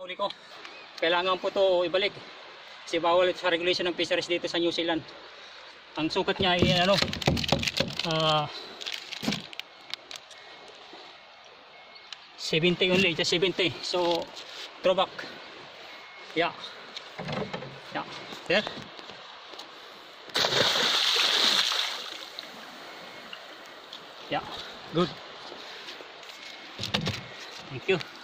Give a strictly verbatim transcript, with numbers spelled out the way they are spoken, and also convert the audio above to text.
Huli ko. Kailangan po to ibalik. Kasi bawal sa regulation ng fisheries dito sa New Zealand. Ang sukat niya ay ano, uh, seventy only, just seventy. So, throw back. Yeah. Yeah. There. Yeah. Good. Thank you.